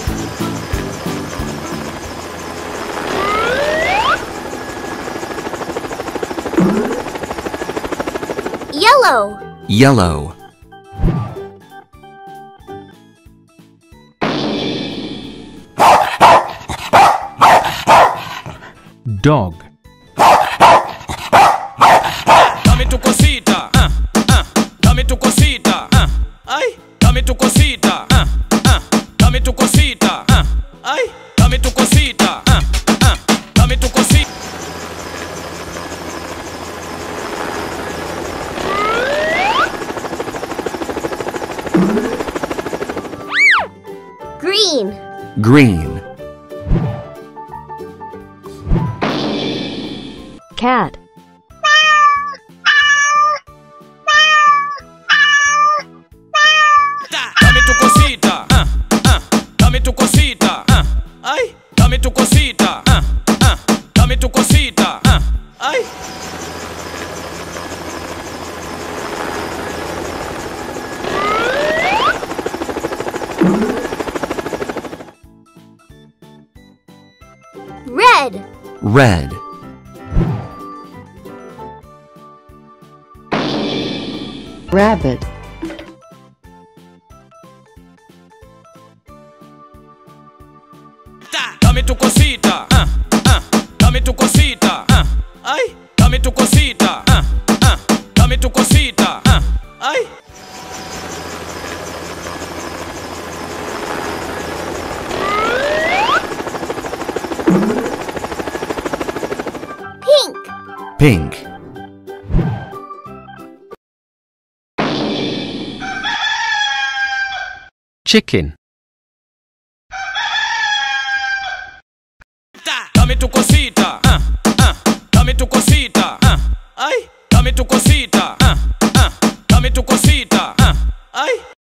Yellow. Yellow. Dog. Dame tu cosita, dame tu cosita, ay, dame tu cosita, dame tu cosita, ay, dame tu cosita, dame tu cosita. Green. Green. Cat. Dame tu cosita, dame tu cosita, ay, dame tu cosita, dame tu cosita, ay. Red. Red. Rabbit. Dame tu cosita, dame tu cosita, ay, dame tu cosita, dame tu cosita, ay. Pink. Pink. Chicken. Dame tu cosita, dame tu cosita, ay, dame tu cosita, dame tu cosita, ay.